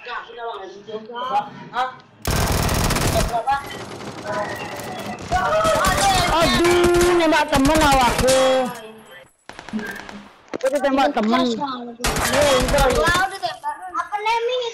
Aduh, nembak temen awakku. Aku ditembak temen. Apa namanya?